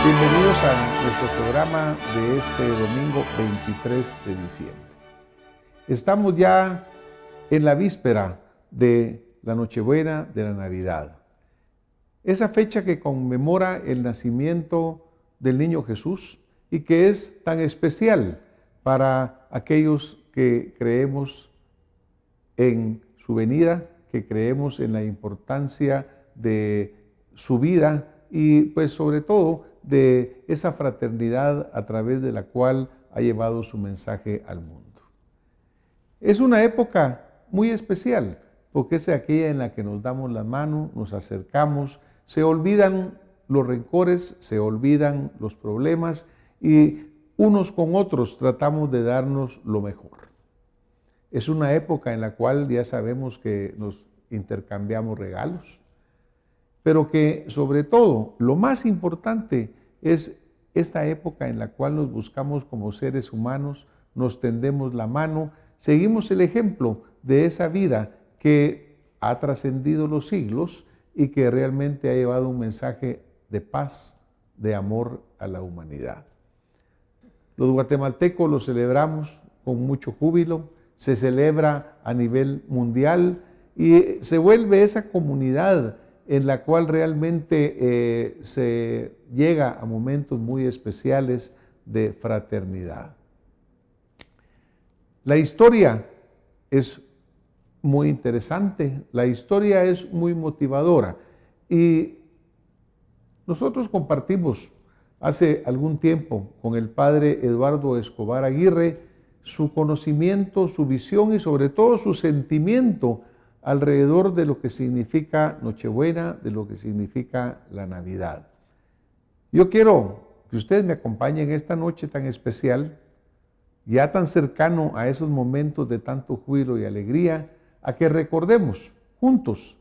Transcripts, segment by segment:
Bienvenidos a nuestro programa de este domingo 23 de diciembre. Estamos ya en la víspera de la Nochebuena, de la Navidad. Esa fecha que conmemora el nacimiento del niño Jesús y que es tan especial para aquellos que creemos en su venida, que creemos en la importancia de su vida y pues sobre todo de esa fraternidad a través de la cual ha llevado su mensaje al mundo. Es una época muy especial porque es aquella en la que nos damos la mano, nos acercamos, se olvidan los rencores, se olvidan los problemas y unos con otros tratamos de darnos lo mejor. Es una época en la cual ya sabemos que nos intercambiamos regalos, pero que sobre todo lo más importante es esta época en la cual nos buscamos como seres humanos, nos tendemos la mano, seguimos el ejemplo de esa vida que ha trascendido los siglos y que realmente ha llevado un mensaje de paz, de amor a la humanidad. Los guatemaltecos lo celebramos con mucho júbilo, se celebra a nivel mundial y se vuelve esa comunidad en la cual realmente se llega a momentos muy especiales de fraternidad. La historia es muy interesante, la historia es muy motivadora y nosotros compartimos hace algún tiempo con el padre Eduardo Escobar Aguirre su conocimiento, su visión y sobre todo su sentimiento alrededor de lo que significa Nochebuena, de lo que significa la Navidad. Yo quiero que ustedes me acompañen esta noche tan especial, ya tan cercano a esos momentos de tanto júbilo y alegría, a que recordemos juntos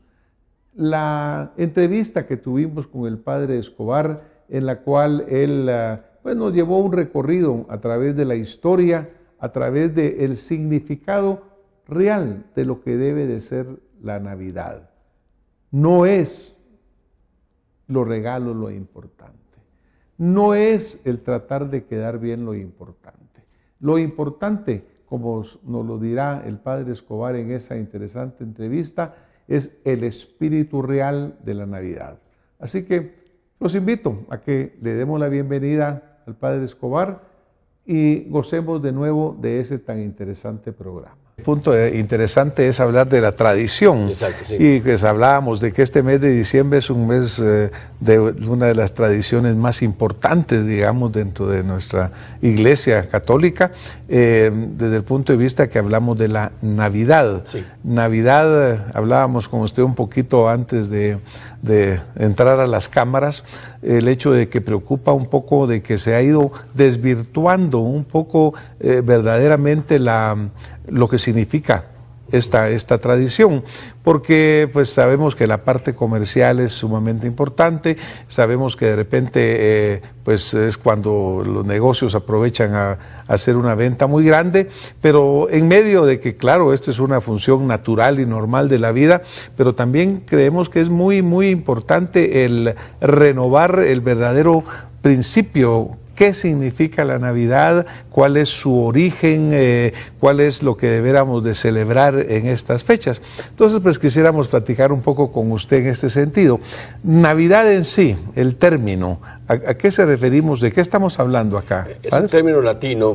la entrevista que tuvimos con el padre Escobar, en la cual él nos llevó un recorrido a través de la historia, a través del significado real de lo que debe de ser la Navidad. No es los regalos lo importante, no es el tratar de quedar bien lo importante. Lo importante, como nos lo dirá el padre Escobar en esa interesante entrevista, es el espíritu real de la Navidad. Así que los invito a que le demos la bienvenida al padre Escobar y gocemos de nuevo de ese tan interesante programa. El punto interesante es hablar de la tradición. Exacto, sí. Y pues hablábamos de que este mes de diciembre es un mes de una de las tradiciones más importantes, digamos, dentro de nuestra iglesia católica, desde el punto de vista que hablamos de la Navidad. Sí. Navidad, hablábamos con usted un poquito antes de entrar a las cámaras, el hecho de que preocupa un poco de que se ha ido desvirtuando un poco verdaderamente lo que significa esta tradición, porque pues sabemos que la parte comercial es sumamente importante, sabemos que de repente pues es cuando los negocios aprovechan a hacer una venta muy grande, pero en medio de que claro, esta es una función natural y normal de la vida, pero también creemos que es muy importante el renovar el verdadero principio. ¿Qué significa la Navidad? ¿Cuál es su origen? ¿Cuál es lo que deberíamos de celebrar en estas fechas? Entonces, pues quisiéramos platicar un poco con usted en este sentido. Navidad en sí, el término, ¿a qué se referimos? ¿De qué estamos hablando acá? Es un término latino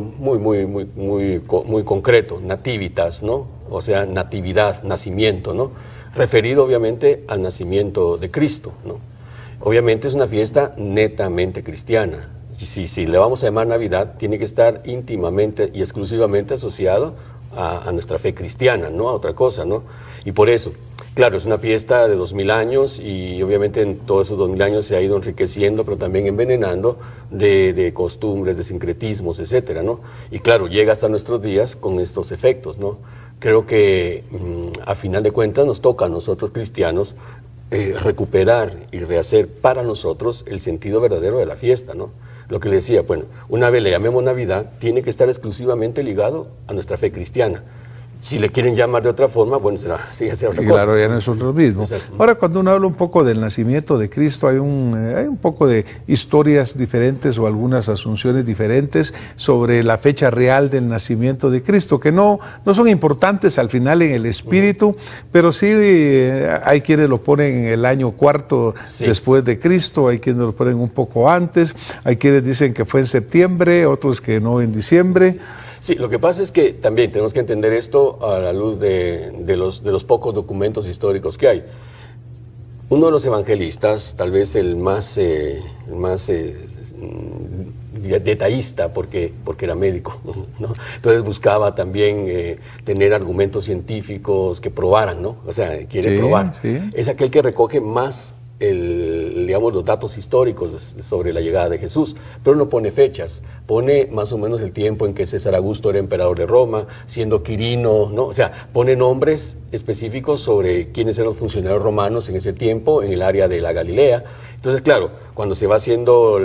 muy concreto, nativitas, ¿no? O sea, natividad, nacimiento, ¿no? Referido obviamente al nacimiento de Cristo, ¿no? Obviamente es una fiesta netamente cristiana. Si le vamos a llamar Navidad, tiene que estar íntimamente y exclusivamente asociado a nuestra fe cristiana, no a otra cosa, ¿no? Y por eso, claro, es una fiesta de 2000 años y obviamente en todos esos 2000 años se ha ido enriqueciendo, pero también envenenando de costumbres, de sincretismos, etcétera, ¿no? Y claro, llega hasta nuestros días con estos efectos, ¿no? Creo que a final de cuentas nos toca a nosotros cristianos recuperar y rehacer para nosotros el sentido verdadero de la fiesta, ¿no? Lo que le decía, bueno, una vez le llamemos Navidad, tiene que estar exclusivamente ligado a nuestra fe cristiana. Si le quieren llamar de otra forma, bueno, será otra cosa. Claro, ya no es otro mismo. Exacto. Ahora, cuando uno habla un poco del nacimiento de Cristo, hay un poco de historias diferentes o algunas asunciones diferentes sobre la fecha real del nacimiento de Cristo, que no son importantes al final en el espíritu, pero sí hay quienes lo ponen en el año cuarto después de Cristo, hay quienes lo ponen un poco antes, hay quienes dicen que fue en septiembre, otros que no en diciembre. Sí, lo que pasa es que también tenemos que entender esto a la luz de los pocos documentos históricos que hay. Uno de los evangelistas, tal vez el más detallista, porque era médico, ¿no? Entonces buscaba también tener argumentos científicos que probaran, ¿no? O sea, quiere probar. Sí. Es aquel que recoge más digamos, los datos históricos sobre la llegada de Jesús, pero no pone fechas, pone más o menos el tiempo en que César Augusto era emperador de Roma, siendo Quirino, ¿no? O sea, pone nombres específicos sobre quiénes eran los funcionarios romanos en ese tiempo, en el área de la Galilea. Entonces, claro, cuando se va haciendo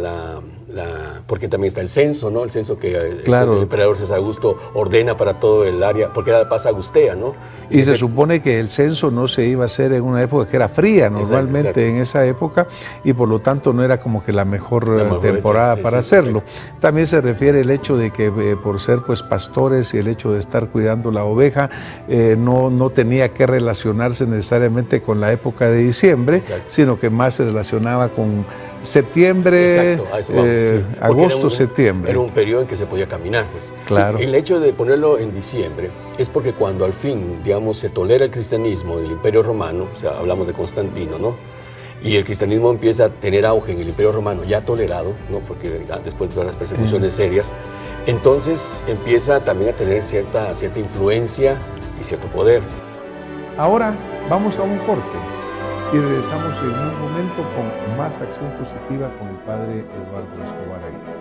porque también está el censo, ¿no? El censo que el emperador César Augusto ordena para todo el área, porque era la paz agustea, ¿no? Y se supone que el censo no se iba a hacer en una época que era fría normalmente en esa época, y por lo tanto no era como que la mejor temporada para hacerlo. También se refiere el hecho de que por ser pues pastores y el hecho de estar cuidando la oveja, no tenía que relacionarse necesariamente con la época de diciembre, sino que más se relacionaba con septiembre, agosto, septiembre. Era un periodo en que se podía caminar, pues. Claro. Sí, el hecho de ponerlo en diciembre es porque cuando al fin, digamos, se tolera el cristianismo del Imperio Romano, o sea, hablamos de Constantino, ¿no? Y el cristianismo empieza a tener auge en el Imperio Romano, ya tolerado, ¿no? Porque después de todas las persecuciones serias, entonces empieza también a tener cierta influencia y cierto poder. Ahora vamos a un corte y regresamos en un momento con más acción positiva con el padre Eduardo Escobar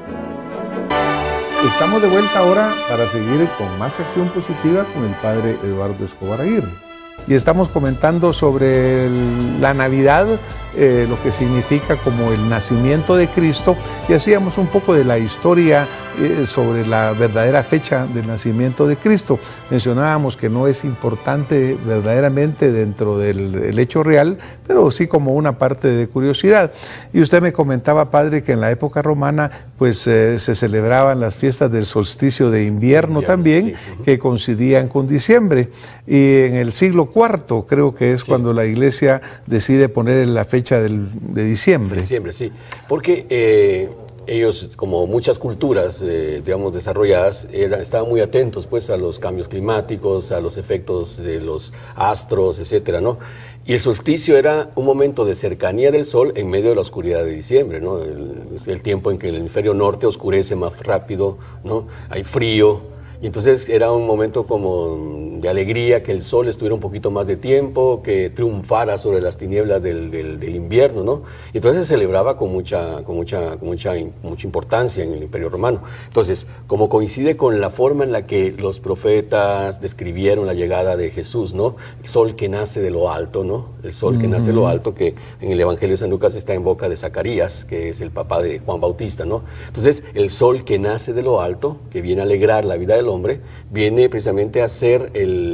Aguirre. Estamos de vuelta ahora para seguir con más acción positiva con el padre Eduardo Escobar Aguirre. Y estamos comentando sobre la Navidad, lo que significa como el nacimiento de Cristo, y hacíamos un poco de la historia sobre la verdadera fecha del nacimiento de Cristo. Mencionábamos que no es importante verdaderamente dentro del hecho real, pero sí como una parte de curiosidad. Y usted me comentaba, padre, que en la época romana pues se celebraban las fiestas del solsticio de invierno también, que coincidían con diciembre. Y en el siglo IV creo que es cuando la Iglesia decide poner la fecha de diciembre. Diciembre, sí, porque ellos, como muchas culturas, digamos, desarrolladas, estaban muy atentos, pues, a los cambios climáticos, a los efectos de los astros, etcétera, ¿no? Y el solsticio era un momento de cercanía del sol en medio de la oscuridad de diciembre, ¿no? El tiempo en que el hemisferio norte oscurece más rápido, ¿no? Hay frío. Y entonces era un momento como de alegría, que el sol estuviera un poquito más de tiempo, que triunfara sobre las tinieblas del invierno, ¿no? Y entonces se celebraba con mucha importancia en el Imperio Romano. Entonces, como coincide con la forma en la que los profetas describieron la llegada de Jesús, ¿no? El sol que nace de lo alto, ¿no? El sol que nace de lo alto, que en el Evangelio de San Lucas está en boca de Zacarías, que es el papá de Juan Bautista, ¿no? Entonces, el sol que nace de lo alto, que viene a alegrar la vida del hombre, viene precisamente a ser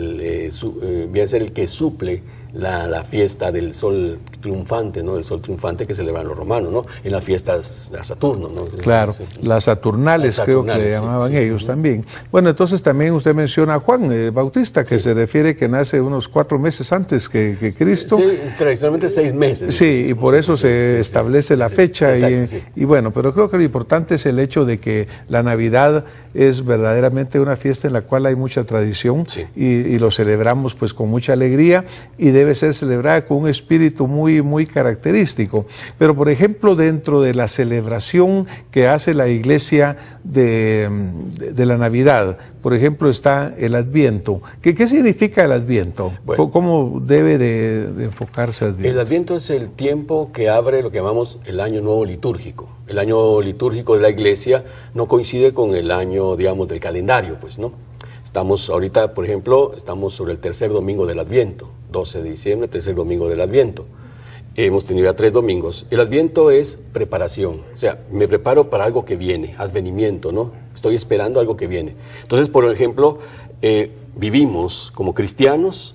el que suple la fiesta del sol triunfante, ¿no? El sol triunfante que celebran los romanos, ¿no? En las fiestas de Saturno, ¿no? Claro, las Saturnales creo que le llamaban ellos también. Bueno, entonces también usted menciona a Juan Bautista, que se refiere que nace unos 4 meses antes que Cristo. Sí, tradicionalmente 6 meses. Sí, y por eso se establece la fecha. Y bueno, pero creo que lo importante es el hecho de que la Navidad es verdaderamente una fiesta en la cual hay mucha tradición y lo celebramos pues con mucha alegría, y debe ser celebrada con un espíritu muy característico. Pero por ejemplo, dentro de la celebración que hace la Iglesia de la Navidad, por ejemplo, está el Adviento. ¿Qué significa el Adviento? Bueno, ¿cómo debe de enfocarse el Adviento? El Adviento es el tiempo que abre lo que llamamos el año nuevo litúrgico. El año litúrgico de la Iglesia no coincide con el año, digamos, del calendario, pues, ¿no? Estamos ahorita, por ejemplo, estamos sobre el tercer domingo del Adviento, 12 de diciembre, tercer domingo del Adviento. Hemos tenido ya 3 domingos. El Adviento es preparación, o sea, me preparo para algo que viene, advenimiento, ¿no? Estoy esperando algo que viene. Entonces, por ejemplo, vivimos como cristianos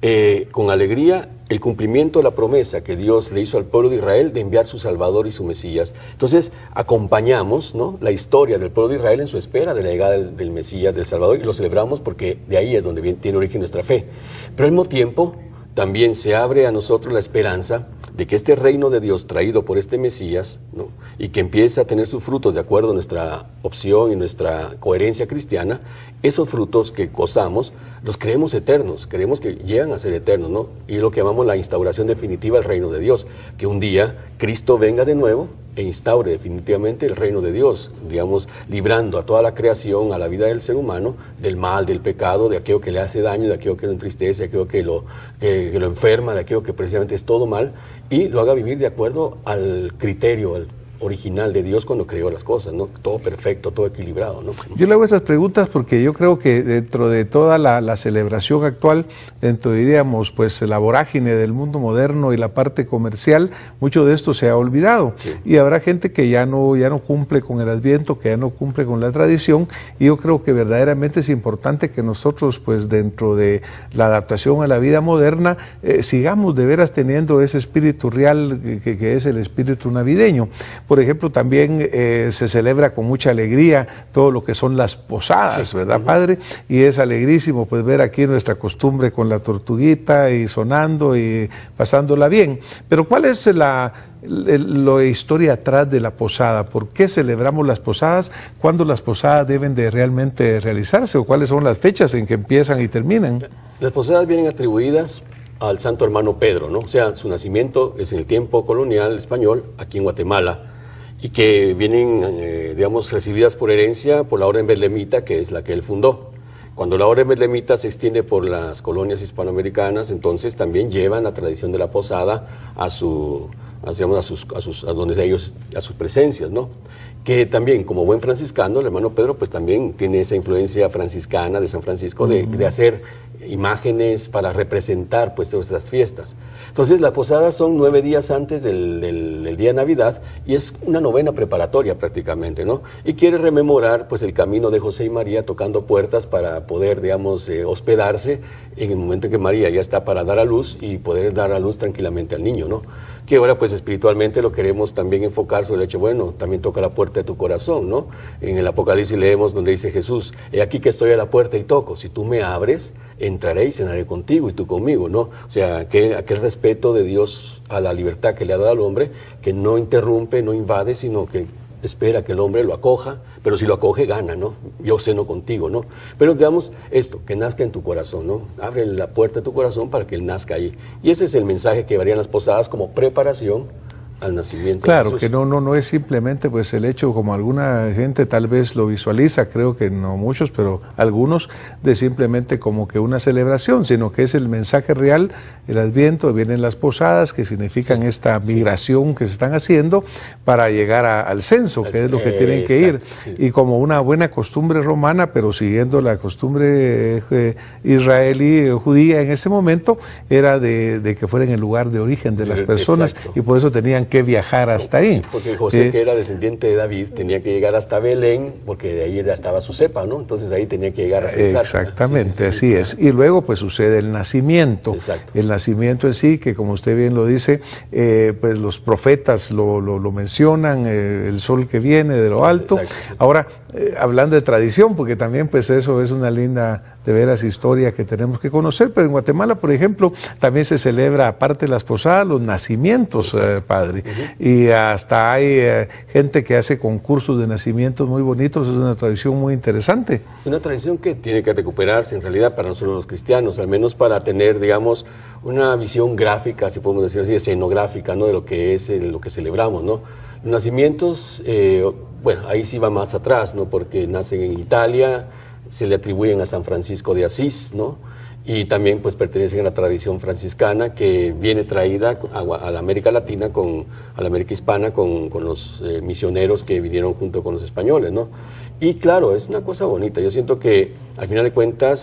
con alegría el cumplimiento de la promesa que Dios le hizo al pueblo de Israel de enviar su Salvador y su Mesías. Entonces acompañamos, ¿no?, la historia del pueblo de Israel en su espera de la llegada del Mesías, del Salvador, y lo celebramos porque de ahí es donde tiene origen nuestra fe. Pero al mismo tiempo también se abre a nosotros la esperanza de que este reino de Dios traído por este Mesías, ¿no?, y que empiece a tener sus frutos de acuerdo a nuestra opción y nuestra coherencia cristiana, esos frutos que gozamos los creemos eternos, creemos que llegan a ser eternos, ¿no? Y es lo que llamamos la instauración definitiva del reino de Dios, que un día Cristo venga de nuevo e instaure definitivamente el reino de Dios, digamos, librando a toda la creación, a la vida del ser humano, del mal, del pecado, de aquello que le hace daño, de aquello que lo entristece, de aquello que lo enferma, de aquello que precisamente es todo mal, y lo haga vivir de acuerdo al criterio, al original de Dios cuando creó las cosas, ¿no? Todo perfecto, todo equilibrado, ¿no? Yo le hago esas preguntas porque yo creo que dentro de toda la celebración actual, dentro, diríamos, pues la vorágine del mundo moderno y la parte comercial, mucho de esto se ha olvidado. Sí. Y habrá gente que ya no cumple con el Adviento, que ya no cumple con la tradición, y yo creo que verdaderamente es importante que nosotros, pues dentro de la adaptación a la vida moderna, sigamos de veras teniendo ese espíritu real que es el espíritu navideño. Por ejemplo, también se celebra con mucha alegría todo lo que son las posadas, sí, ¿verdad, Padre? Y es alegrísimo pues ver aquí nuestra costumbre con la tortuguita y sonando y pasándola bien. Pero ¿cuál es la historia atrás de la posada? ¿Por qué celebramos las posadas? ¿Cuándo las posadas deben de realmente realizarse? ¿O cuáles son las fechas en que empiezan y terminan? Las posadas vienen atribuidas al santo hermano Pedro, ¿no? O sea, su nacimiento es en el tiempo colonial español, aquí en Guatemala, y que vienen, digamos, recibidas por herencia por la orden belemita, que es la que él fundó. Cuando la orden belemita se extiende por las colonias hispanoamericanas, entonces también llevan la tradición de la posada a sus presencias, ¿no? Que también, como buen franciscano, el hermano Pedro, pues también tiene esa influencia franciscana de San Francisco de hacer imágenes para representar pues todas estas fiestas. Entonces las posadas son 9 días antes del día de Navidad y es una novena preparatoria prácticamente, ¿no? Y quiere rememorar pues el camino de José y María tocando puertas para poder, digamos, hospedarse en el momento en que María ya está para dar a luz y poder dar a luz tranquilamente al niño, ¿no? Que ahora pues espiritualmente lo queremos también enfocar sobre el hecho, bueno, también toca la puerta de tu corazón, ¿no? En el Apocalipsis leemos donde dice Jesús, he aquí que estoy a la puerta y toco, si tú me abres, entraré y cenaré contigo y tú conmigo, ¿no? O sea, aquel respeto de Dios a la libertad que le ha dado al hombre, que no interrumpe, no invade, sino que espera que el hombre lo acoja, pero si lo acoge gana, ¿no? Yo ceno contigo, ¿no? Pero digamos esto, que nazca en tu corazón, ¿no? Abre la puerta de tu corazón para que él nazca ahí. Y ese es el mensaje que varían las posadas como preparación al nacimiento de Jesús. Que no es simplemente pues el hecho, como alguna gente tal vez lo visualiza, creo que no muchos, pero algunos, de simplemente como que una celebración, sino que es el mensaje real, el Adviento, vienen las posadas que significan esta migración que se están haciendo para llegar al censo, que es lo que tienen que ir, y como una buena costumbre romana, pero siguiendo la costumbre israelí, judía en ese momento, era de que fuera en el lugar de origen de las personas, y por eso tenían que viajar hasta ahí. Sí, porque José, que era descendiente de David, tenía que llegar hasta Belén, porque de ahí ya estaba su cepa, ¿no? Entonces ahí tenía que llegar a censar. Exactamente, así es. Y luego pues sucede el nacimiento. Exacto. El nacimiento en sí, que como usted bien lo dice, pues los profetas lo mencionan, el sol que viene de lo alto. Exacto. Ahora, hablando de tradición, porque también pues eso es una linda, de veras, historia que tenemos que conocer, pero en Guatemala, por ejemplo, también se celebra, aparte de las posadas, los nacimientos, Padre. Y hasta hay gente que hace concursos de nacimientos muy bonitos, es una tradición muy interesante. Una tradición que tiene que recuperarse en realidad para nosotros los cristianos, al menos para tener, digamos, una visión gráfica, si podemos decir así, escenográfica, ¿no? De lo que es lo que celebramos, ¿no? Los nacimientos, bueno, ahí sí va más atrás, ¿no? Porque nacen en Italia, se le atribuyen a San Francisco de Asís, ¿no? Y también pues pertenecen a la tradición franciscana que viene traída a la América Latina, a la América Hispana con los misioneros que vinieron junto con los españoles, ¿no? Y claro, es una cosa bonita. Yo siento que al final de cuentas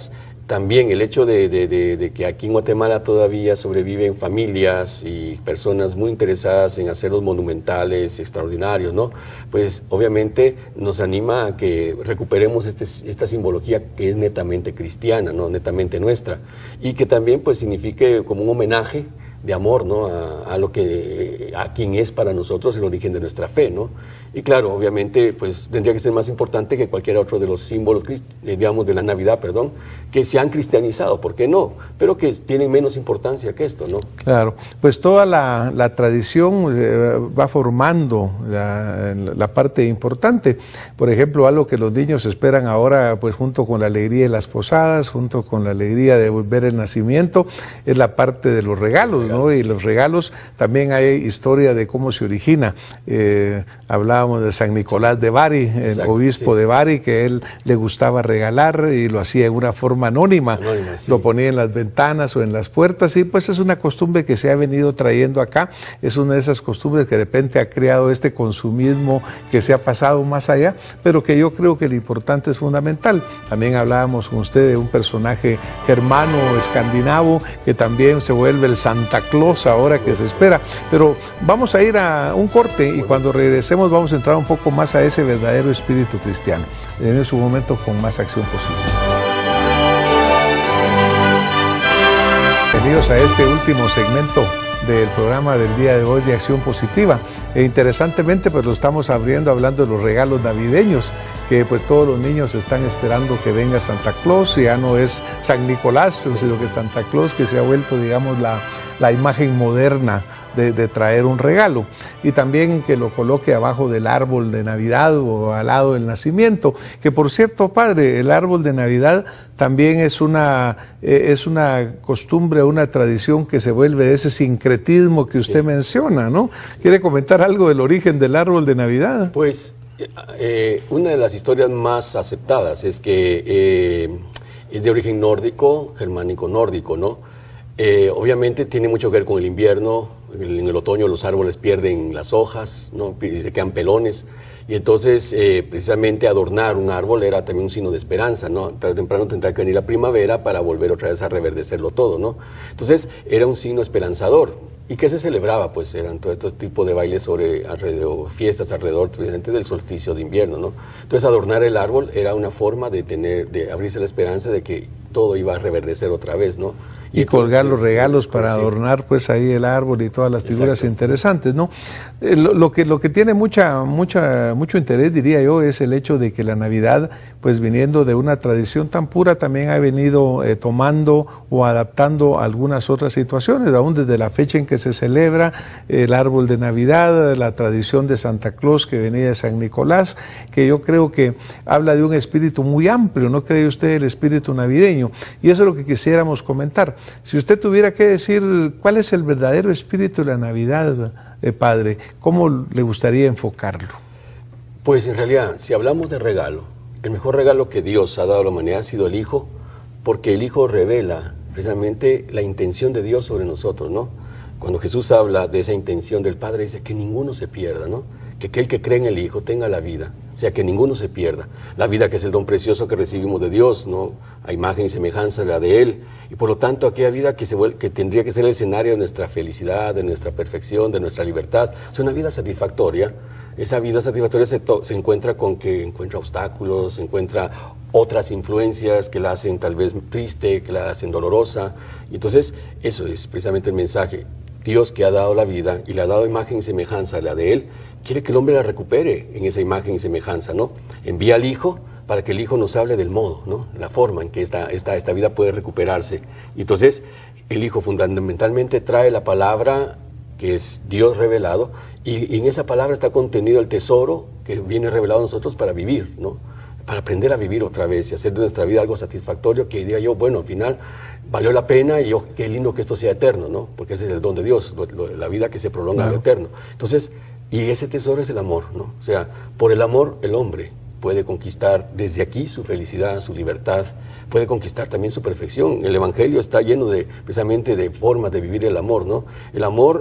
también el hecho de que aquí en Guatemala todavía sobreviven familias y personas muy interesadas en hacerlos monumentales, extraordinarios, ¿no? Pues obviamente nos anima a que recuperemos esta simbología que es netamente cristiana, ¿no? Netamente nuestra, y que también pues signifique como un homenaje de amor, ¿no? A quien es para nosotros el origen de nuestra fe, ¿no? Y claro, obviamente, pues tendría que ser más importante que cualquier otro de los símbolos, digamos, de la Navidad, perdón, que se han cristianizado, ¿por qué no? Pero que tienen menos importancia que esto, ¿no? Claro, pues toda la tradición va formando la parte importante. Por ejemplo, algo que los niños esperan ahora, pues junto con la alegría de las posadas, junto con la alegría de volver el nacimiento, es la parte de los regalos, ¿no? Y los regalos, también hay historia de cómo se origina. Hablábamos de San Nicolás de Bari, el obispo de Bari, que él le gustaba regalar y lo hacía en una forma anónima, lo ponía en las ventanas o en las puertas, y pues es una costumbre que se ha venido trayendo acá, es una de esas costumbres que de repente ha creado este consumismo que se ha pasado más allá, pero que yo creo que lo importante es fundamental. También hablábamos con usted de un personaje germano, escandinavo, que también se vuelve el Santa Claus ahora que se espera, pero vamos a ir a un corte y cuando regresemos vamos a entrar un poco más a ese verdadero espíritu cristiano. En su momento con más acción posible. Bienvenidos a este último segmento del programa del día de hoy de Acción Positiva. E interesantemente pues lo estamos abriendo hablando de los regalos navideños, que pues todos los niños están esperando que venga Santa Claus, y ya no es San Nicolás, sino que Santa Claus, que se ha vuelto, digamos, la imagen moderna de traer un regalo, y también que lo coloque abajo del árbol de Navidad o al lado del nacimiento, que por cierto, padre, el árbol de Navidad también es una costumbre, una tradición que se vuelve de ese sincretismo que usted menciona, ¿no? ¿Quiere comentar algo del origen del árbol de Navidad? Pues una de las historias más aceptadas es que es de origen nórdico, germánico nórdico, ¿no? Obviamente tiene mucho que ver con el invierno. En el otoño los árboles pierden las hojas, ¿no? Y se quedan pelones, y entonces precisamente adornar un árbol era también un signo de esperanza, ¿no? Tarde o temprano tendrá que venir la primavera para volver otra vez a reverdecerlo todo, ¿no? Entonces era un signo esperanzador. ¿Y qué se celebraba? Pues eran todos estos tipos de bailes alrededor, fiestas alrededor precisamente del solsticio de invierno, ¿no? Entonces adornar el árbol era una forma de abrirse la esperanza de que todo iba a reverdecer otra vez, ¿no? Y colgar los regalos para adornar pues ahí el árbol y todas las figuras interesantes, ¿no? Lo que tiene mucho interés, diría yo, es el hecho de que la Navidad, pues viniendo de una tradición tan pura, también ha venido tomando o adaptando algunas otras situaciones, aún desde la fecha en que se celebra el árbol de Navidad, la tradición de Santa Claus que venía de San Nicolás, que yo creo que habla de un espíritu muy amplio, ¿no cree usted, el espíritu navideño? Y eso es lo que quisiéramos comentar. Si usted tuviera que decir cuál es el verdadero espíritu de la Navidad, padre, ¿cómo le gustaría enfocarlo? Pues en realidad, si hablamos de regalo, el mejor regalo que Dios ha dado a la humanidad ha sido el Hijo, porque el Hijo revela precisamente la intención de Dios sobre nosotros, ¿no? Cuando Jesús habla de esa intención del Padre, dice que ninguno se pierda, ¿no? Que aquel que cree en el Hijo tenga la vida, o sea, que ninguno se pierda. La vida, que es el don precioso que recibimos de Dios, ¿no? A imagen y semejanza de la de Él, y por lo tanto aquella vida que tendría que ser el escenario de nuestra felicidad, de nuestra perfección, de nuestra libertad, es una vida satisfactoria. Esa vida satisfactoria se encuentra con que encuentra obstáculos, encuentra otras influencias que la hacen tal vez triste, que la hacen dolorosa. Y entonces, eso es precisamente el mensaje. Dios, que ha dado la vida y le ha dado imagen y semejanza a la de Él, quiere que el hombre la recupere en esa imagen y semejanza, ¿no? Envía al Hijo para que el Hijo nos hable del modo, ¿no? La forma en que esta vida puede recuperarse. Y entonces, el Hijo fundamentalmente trae la palabra, que es Dios revelado, y en esa palabra está contenido el tesoro que viene revelado a nosotros para vivir, ¿no? Para aprender a vivir otra vez y hacer de nuestra vida algo satisfactorio, que diga yo, bueno, al final valió la pena, y qué lindo que esto sea eterno, ¿no? Porque ese es el don de Dios, la vida que se prolonga en lo eterno. Entonces, y ese tesoro es el amor, ¿no? O sea, por el amor el hombre puede conquistar desde aquí su felicidad, su libertad, puede conquistar también su perfección. El Evangelio está lleno precisamente de formas de vivir el amor, ¿no? El amor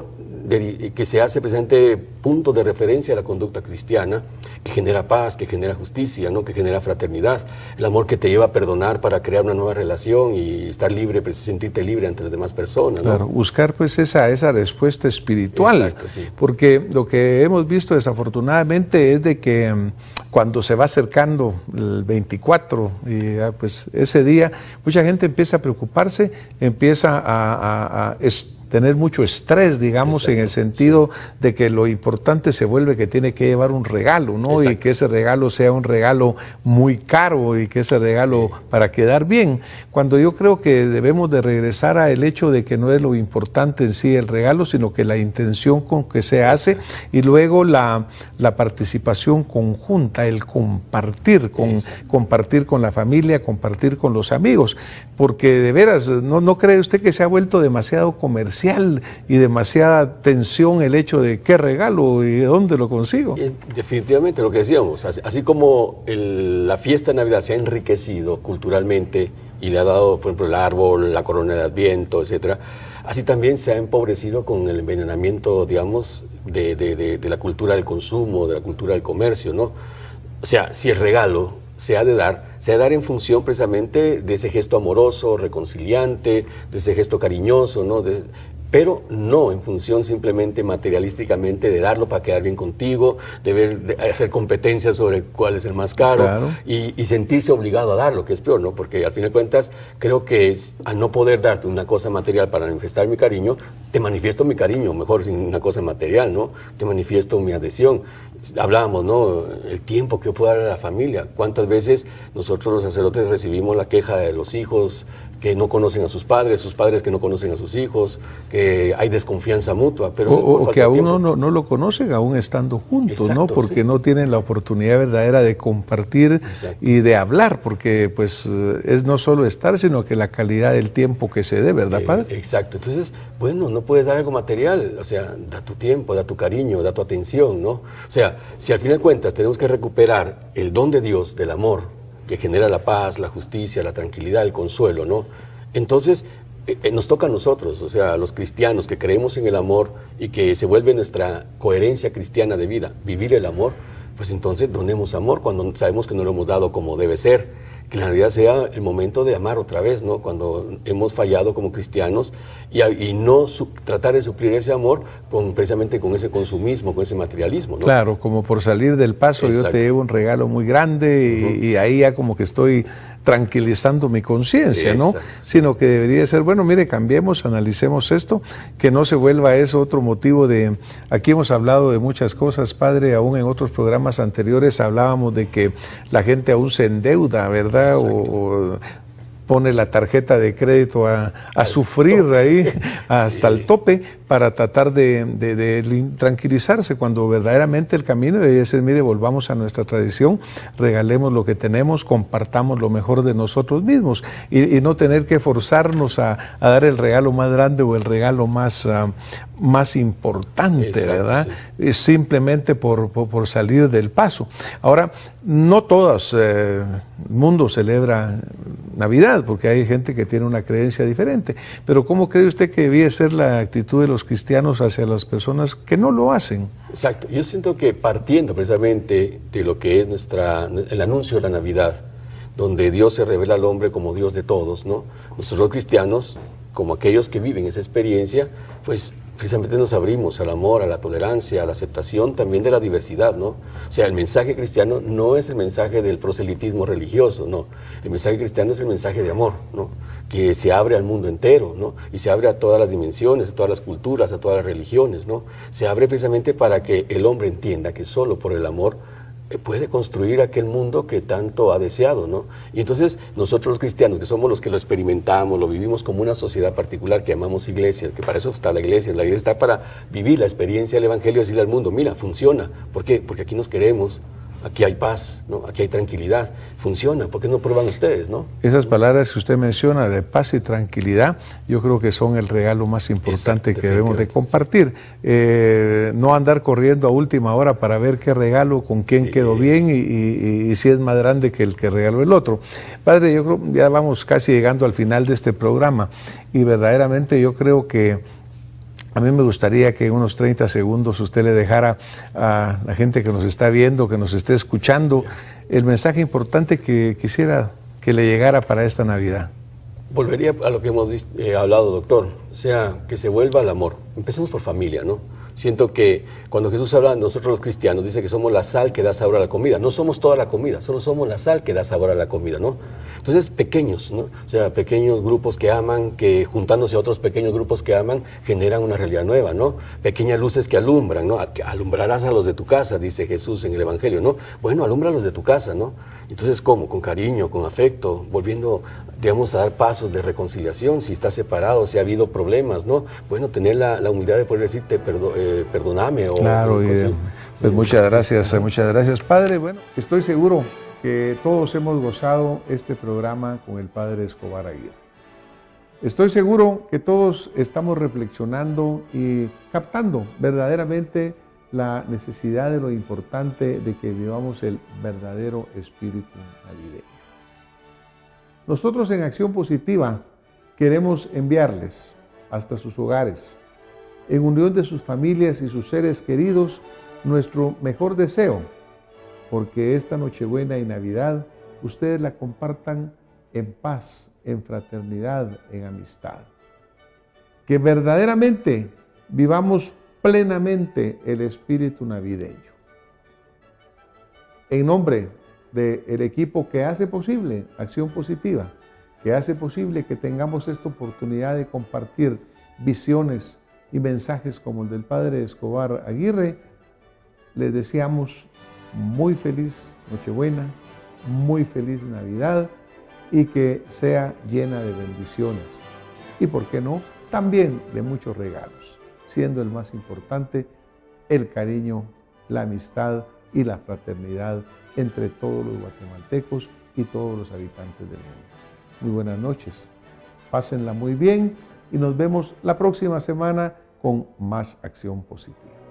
que se hace presente punto de referencia a la conducta cristiana, que genera paz, que genera justicia, ¿no? Que genera fraternidad, el amor que te lleva a perdonar para crear una nueva relación y estar libre, pues, sentirte libre ante las demás personas, ¿no? Claro, buscar pues esa respuesta espiritual. Exacto, sí. Porque lo que hemos visto desafortunadamente es de que cuando se va acercando el 24, y pues ese día, mucha gente empieza a preocuparse, empieza a tener mucho estrés, digamos, exacto, en el sentido de que lo importante se vuelve que tiene que llevar un regalo, ¿no? Exacto. Y que ese regalo sea un regalo muy caro y que ese regalo para quedar bien, cuando yo creo que debemos de regresar al hecho de que no es lo importante en sí el regalo, sino que la intención con que se hace y luego la participación conjunta, el compartir, compartir con la familia, compartir con los amigos, porque de veras, ¿no cree usted que se ha vuelto demasiado comercial y demasiada tensión el hecho de qué regalo y dónde lo consigo? Definitivamente, lo que decíamos, así como la fiesta de Navidad se ha enriquecido culturalmente y le ha dado, por ejemplo, el árbol, la corona de Adviento, etcétera, así también se ha empobrecido con el envenenamiento, digamos, de la cultura del consumo, de la cultura del comercio, ¿no? O sea, si el regalo se ha de dar en función precisamente de ese gesto amoroso, reconciliante, de ese gesto cariñoso, ¿no? Pero no en función simplemente materialísticamente de darlo para quedar bien contigo, de hacer competencias sobre cuál es el más caro, claro, y sentirse obligado a darlo, que es peor, ¿no? Porque al fin de cuentas creo que al no poder darte una cosa material para manifestar mi cariño, te manifiesto mi cariño, mejor sin una cosa material, ¿no? Te manifiesto mi adhesión. Hablábamos, ¿no? El tiempo que yo puedo dar a la familia. ¿Cuántas veces nosotros los sacerdotes recibimos la queja de los hijos que no conocen a sus padres que no conocen a sus hijos, que hay desconfianza mutua? Pero o que aún no lo conocen, aún estando juntos, exacto, ¿no? Porque no tienen la oportunidad verdadera de compartir, exacto, y de hablar, porque pues es no solo estar, sino que la calidad del tiempo que se dé, ¿verdad, padre? Exacto. Entonces, bueno, no puedes dar algo material, o sea, da tu tiempo, da tu cariño, da tu atención, ¿no? O sea, si al fin de cuentas tenemos que recuperar el don de Dios, del amor, que genera la paz, la justicia, la tranquilidad, el consuelo, ¿no? Entonces, nos toca a nosotros, o sea, a los cristianos que creemos en el amor y que se vuelve nuestra coherencia cristiana de vida, vivir el amor, pues entonces donemos amor cuando sabemos que no lo hemos dado como debe ser. Que la Navidad sea el momento de amar otra vez, ¿no? Cuando hemos fallado como cristianos y no tratar de suplir ese amor precisamente con ese consumismo, con ese materialismo, ¿no? Claro, como por salir del paso, exacto, yo te llevo un regalo muy grande y ahí ya como que estoy tranquilizando mi conciencia, ¿no? Exacto, sí. Sino que debería ser, bueno, mire, cambiemos, analicemos esto, que no se vuelva eso otro motivo de... Aquí hemos hablado de muchas cosas, padre, aún en otros programas anteriores hablábamos de que la gente aún se endeuda, ¿verdad? O pone la tarjeta de crédito a sufrir ahí hasta el tope para tratar de tranquilizarse, cuando verdaderamente el camino debe ser, mire, volvamos a nuestra tradición, regalemos lo que tenemos, compartamos lo mejor de nosotros mismos y no tener que forzarnos a dar el regalo más grande o el regalo más importante, exacto, ¿verdad? Sí. Simplemente por salir del paso. Ahora, no todo el mundo celebra Navidad, porque hay gente que tiene una creencia diferente, pero ¿cómo cree usted que debía ser la actitud de los cristianos hacia las personas que no lo hacen? Exacto, yo siento que partiendo precisamente de lo que es el anuncio de la Navidad, donde Dios se revela al hombre como Dios de todos, ¿no? Nosotros cristianos, como aquellos que viven esa experiencia, pues precisamente nos abrimos al amor, a la tolerancia, a la aceptación también de la diversidad, ¿no? O sea, el mensaje cristiano no es el mensaje del proselitismo religioso, no. El mensaje cristiano es el mensaje de amor, ¿no? Que se abre al mundo entero, ¿no? Y se abre a todas las dimensiones, a todas las culturas, a todas las religiones, ¿no? Se abre precisamente para que el hombre entienda que solo por el amor puede construir aquel mundo que tanto ha deseado, ¿no? Y entonces nosotros los cristianos, que somos los que lo experimentamos, lo vivimos como una sociedad particular que llamamos iglesia, que para eso está la iglesia está para vivir la experiencia del evangelio y decirle al mundo, mira, funciona. ¿Por qué? Porque aquí nos queremos, aquí hay paz, ¿no? Aquí hay tranquilidad, funciona, ¿por qué no prueban ustedes, no? Esas palabras que usted menciona de paz y tranquilidad, yo creo que son el regalo más importante que debemos de compartir. No andar corriendo a última hora para ver qué regalo, con quién quedó bien y si es más grande que el que regaló el otro. Padre, yo creo ya vamos casi llegando al final de este programa y verdaderamente yo creo que A mí me gustaría que en unos 30 segundos usted le dejara a la gente que nos está viendo, que nos esté escuchando, el mensaje importante que quisiera que le llegara para esta Navidad. Volvería a lo que hemos hablado, doctor, o sea, que se vuelva el amor. Empecemos por familia, ¿no? Siento que cuando Jesús habla de nosotros los cristianos, dice que somos la sal que da sabor a la comida. No somos toda la comida, solo somos la sal que da sabor a la comida, ¿no? Entonces, pequeños, ¿no? O sea, pequeños grupos que aman, que juntándose a otros pequeños grupos que aman, generan una realidad nueva, ¿no? Pequeñas luces que alumbran, ¿no? Alumbrarás a los de tu casa, dice Jesús en el Evangelio, ¿no? Bueno, alumbra a los de tu casa, ¿no? Entonces, ¿cómo? Con cariño, con afecto, volviendo, digamos, a dar pasos de reconciliación, si estás separado, si ha habido problemas, ¿no? Bueno, tener la humildad de poder decirte, perdóname. Claro, pues muchas gracias, Padre. Bueno, estoy seguro que todos hemos gozado este programa con el Padre Escobar Aguirre. Estoy seguro que todos estamos reflexionando y captando verdaderamente la necesidad de lo importante de que vivamos el verdadero espíritu navideño. Nosotros en Acción Positiva queremos enviarles hasta sus hogares, en unión de sus familias y sus seres queridos, nuestro mejor deseo, porque esta Nochebuena y Navidad ustedes la compartan en paz, en fraternidad, en amistad. Que verdaderamente vivamos plenamente el espíritu navideño. En nombre del equipo que hace posible Acción Positiva, que hace posible que tengamos esta oportunidad de compartir visiones y mensajes como el del Padre Escobar Aguirre, les deseamos muy feliz Nochebuena, muy feliz Navidad y que sea llena de bendiciones. Y por qué no, también de muchos regalos, siendo el más importante el cariño, la amistad y la fraternidad entre todos los guatemaltecos y todos los habitantes del mundo. Muy buenas noches, pásenla muy bien y nos vemos la próxima semana con más Acción Positiva.